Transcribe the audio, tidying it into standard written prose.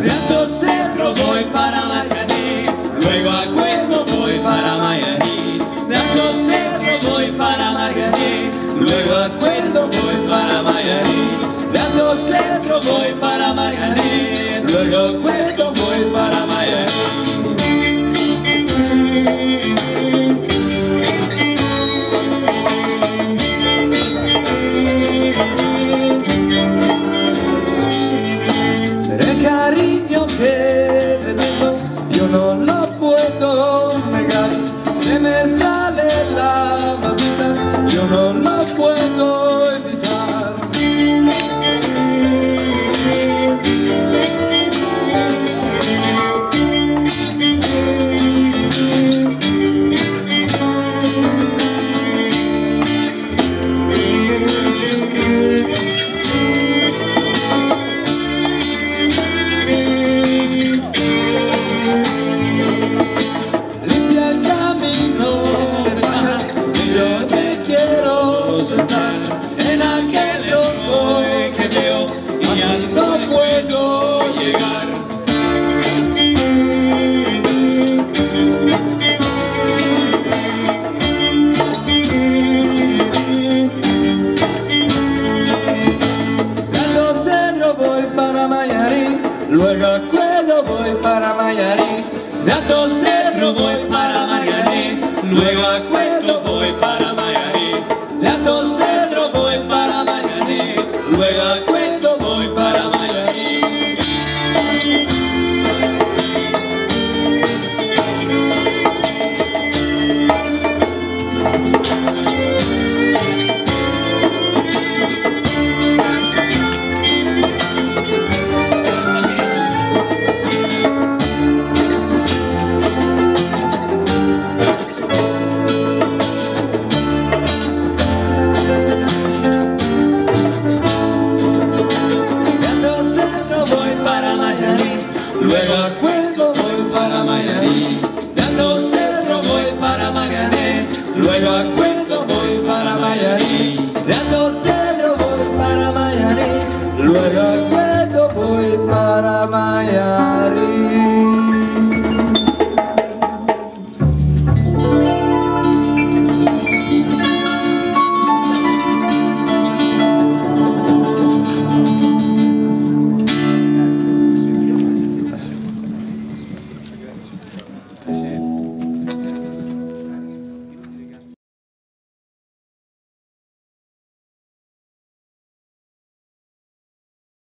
de Alto Cerro voy para Mayarí, luego a Cueto voy para Mayarí, de Alto Cerro voy para Mayarí, luego a Cueto voy para Mayarí, de Alto Cerro voy para Mayarí, luego a Cueto voy para Mayarí. El cariño que te tengo yo no lo puedo negar, se me sale la babita, yo no lo puedo evitar. En aquel tronco que veo y ya no puedo llegar. De Alto Cerro voy para Mayarí, luego a Cueto voy para Mayarí, de Alto Cerro voy para Mayarí, luego a Cueto voy para Mayarí, de Alto Cerro voy para Mayarí, luego a Cueto voy para Mayarí. Luego